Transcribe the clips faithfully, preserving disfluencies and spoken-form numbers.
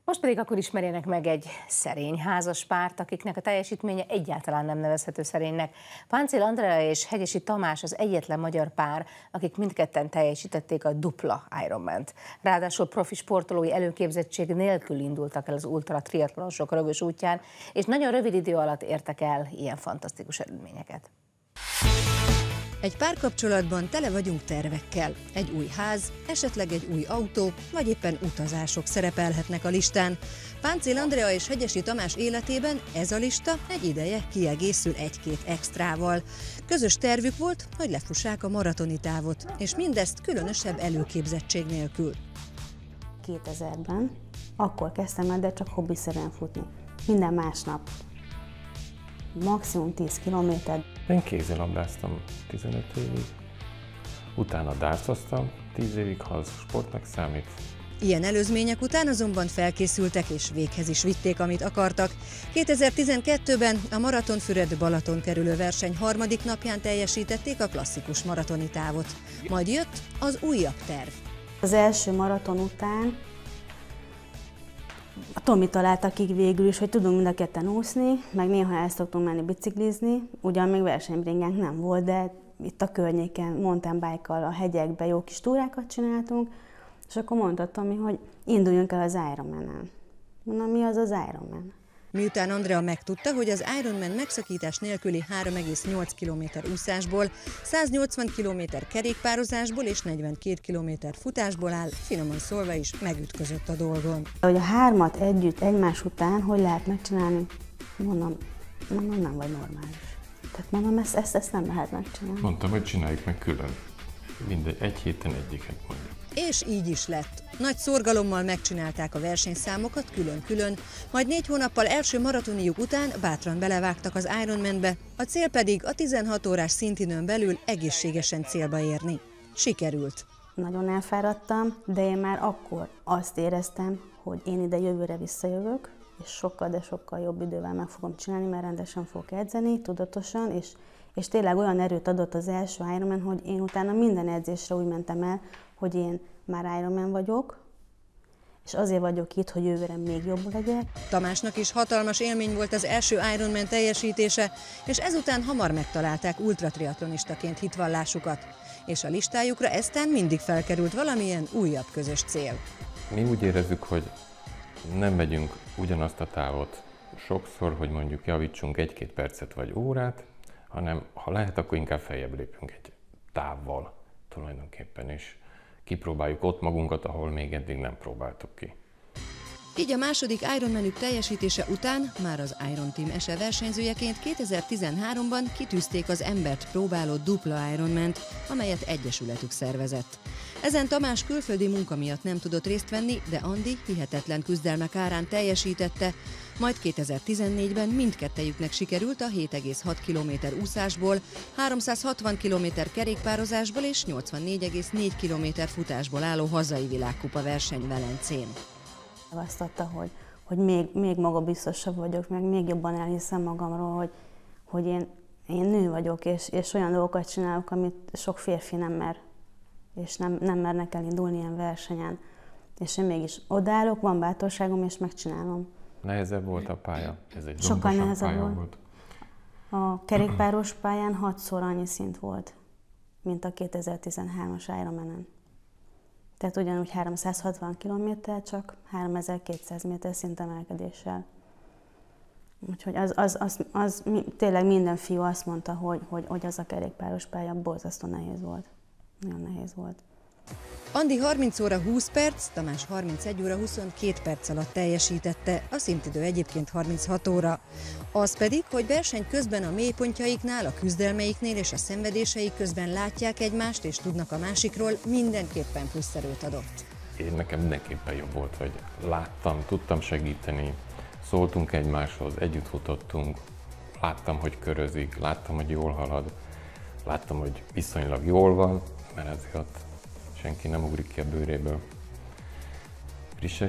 Most pedig akkor ismerjenek meg egy szerény házaspárt, akiknek a teljesítménye egyáltalán nem nevezhető szerénynek. Páncél Andrea és Hegyesi Tamás az egyetlen magyar pár, akik mindketten teljesítették a dupla Ironmant. Ráadásul profi sportolói előképzettség nélkül indultak el az ultra triatlonosok rögös útján, és nagyon rövid idő alatt értek el ilyen fantasztikus eredményeket. Egy párkapcsolatban tele vagyunk tervekkel. Egy új ház, esetleg egy új autó, vagy éppen utazások szerepelhetnek a listán. Páncél Andrea és Hegyesi Tamás életében ez a lista egy ideje kiegészül egy-két extrával. Közös tervük volt, hogy lefussák a maratoni távot, és mindezt különösebb előképzettség nélkül. kétezerben akkor kezdtem el, de csak hobbiszerűen futni. Minden másnap. Maximum tíz kilométer. Én kézilabdáztam tizenöt évig, utána dárcoztam tíz évig, ha az sportnak számít. Ilyen előzmények után azonban felkészültek és véghez is vitték, amit akartak. kétezer-tizenkettőben a Maratonfüred-Balaton kerülő verseny harmadik napján teljesítették a klasszikus maratoni távot. Majd jött az újabb terv. Az első maraton után a Tomi találta ki végül is, hogy tudunk mind a ketten úszni, meg néha el szoktunk menni biciklizni, ugyan még versenybringánk nem volt, de itt a környéken mountain bike-kal a hegyekbe jó kis túrákat csináltunk, és akkor mondta Tomi, hogy induljunk el az Ironmanen. Mondom, mi az az Ironman? Miután Andrea megtudta, hogy az Ironman megszakítás nélküli három egész nyolc kilométer úszásból, száznyolcvan kilométer kerékpározásból és negyvenkét kilométer futásból áll, finoman szólva is megütközött a dolgon. Hogy a hármat együtt, egymás után, hogy lehet megcsinálni, mondom, mondom nem vagy normális. Tehát mondom, ezt, ezt, ezt nem lehet megcsinálni. Mondtam, hogy csináljuk meg külön. Mindegy, egy héten egyiket mondjuk. És így is lett. Nagy szorgalommal megcsinálták a versenyszámokat külön-külön, majd négy hónappal első maratoniuk után bátran belevágtak az Ironmanbe, a cél pedig a tizenhat órás szintidőn belül egészségesen célba érni. Sikerült. Nagyon elfáradtam, de én már akkor azt éreztem, hogy én ide jövőre visszajövök, és sokkal, de sokkal jobb idővel meg fogom csinálni, mert rendesen fogok edzeni, tudatosan, és, és tényleg olyan erőt adott az első Ironman, hogy én utána minden edzésre úgy mentem el, hogy én már Ironman vagyok, és azért vagyok itt, hogy jövőre még jobb legyek. Tamásnak is hatalmas élmény volt az első Ironman teljesítése, és ezután hamar megtalálták ultratriatlonistaként hitvallásukat. És a listájukra eztán mindig felkerült valamilyen újabb közös cél. Mi úgy érezzük, hogy nem megyünk ugyanazt a távot sokszor, hogy mondjuk javítsunk egy-két percet vagy órát, hanem ha lehet, akkor inkább feljebb lépünk egy távval tulajdonképpen is. Kipróbáljuk ott magunkat, ahol még eddig nem próbáltuk ki. Így a második Ironmanük teljesítése után már az Iron Team es e versenyzőjeként kétezer-tizenháromban kitűzték az embert próbáló dupla Ironmant, amelyet egyesületük szervezett. Ezen Tamás külföldi munka miatt nem tudott részt venni, de Andi hihetetlen küzdelmek árán teljesítette, majd kétezer-tizennégyben mindkettejüknek sikerült a hét egész hat kilométer úszásból, háromszázhatvan kilométer kerékpározásból és nyolcvannégy egész négy kilométer futásból álló hazai világkupa verseny Velencén. Azt adta, hogy, hogy még, még magabiztosabb vagyok, meg még jobban elhiszem magamról, hogy, hogy én, én nő vagyok, és, és olyan dolgokat csinálok, amit sok férfi nem mer, és nem, nem mernek elindulni ilyen versenyen. És én mégis odállok, van bátorságom, és megcsinálom. Nehezebb volt a pálya? Ez egy sokkal nehezebb pálya volt. volt. A kerékpáros pályán hatszor annyi szint volt, mint a kétezer-tizenhármas Ironmanen. Tehát ugyanúgy háromszázhatvan kilométer, csak háromezer-kétszáz méter szintemelkedéssel. Úgyhogy az, az, az, az, tényleg minden fiú azt mondta, hogy, hogy, hogy az a kerékpáros pálya borzasztó nehéz volt. Nagyon nehéz volt. Andi harminc óra húsz perc, Tamás harmincegy óra huszonkét perc alatt teljesítette, a szintidő egyébként harminchat óra. Az pedig, hogy verseny közben a mélypontjaiknál, a küzdelmeiknél és a szenvedéseik közben látják egymást és tudnak a másikról, mindenképpen plusz erőt adott. Én nekem mindenképpen jobb volt, hogy láttam, tudtam segíteni, szóltunk egymáshoz, együtt futottunk, láttam, hogy körözik, láttam, hogy jól halad, láttam, hogy viszonylag jól van, mert ezért ott senki nem ugrik ki a bőréből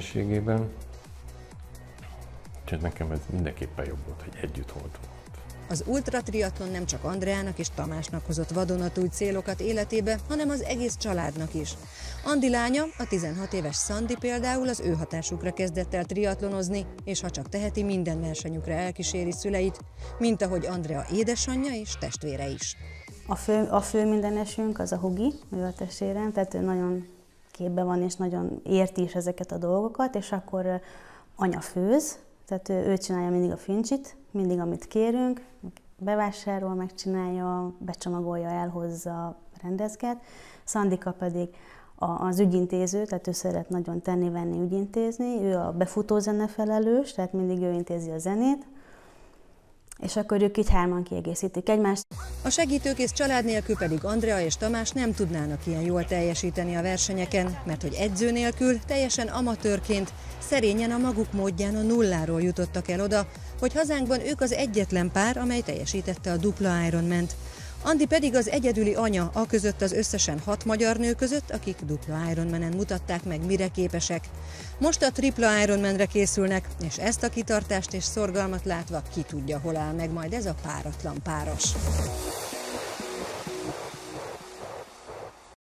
frissességében. Úgyhogy nekem ez mindenképpen jobb volt, hogy együtt voltunk. Az ultratriatlon nem csak Andreának és Tamásnak hozott vadonatúj célokat életébe, hanem az egész családnak is. Andi lánya, a tizenhat éves Szandi például az ő hatásukra kezdett el triatlonozni, és ha csak teheti, minden versenyükre elkíséri szüleit, mint ahogy Andrea édesanyja és testvére is. A fő, a fő mindenesünk az a Hugi, ő a testvérem, tehát ő nagyon képben van és nagyon érti is ezeket a dolgokat, és akkor anya főz, tehát ő, ő csinálja mindig a fincsit, mindig amit kérünk, bevásárol, megcsinálja, becsomagolja, elhozza, rendezget. Szandika pedig az ügyintéző, tehát ő szeret nagyon tenni-venni, ügyintézni, ő a befutó zene felelős, tehát mindig ő intézi a zenét, és akkor ők így hárman kiegészítik egymást. A segítőkész család nélkül pedig Andrea és Tamás nem tudnának ilyen jól teljesíteni a versenyeken, mert hogy edző nélkül, teljesen amatőrként, szerényen a maguk módján a nulláról jutottak el oda, hogy hazánkban ők az egyetlen pár, amely teljesítette a dupla Ironmant. Andi pedig az egyedüli anya a között az összesen hat magyar nő között, akik dupla Ironmanen mutatták meg, mire képesek. Most a tripla Ironmanre készülnek, és ezt a kitartást és szorgalmat látva ki tudja, hol áll meg majd ez a páratlan páros.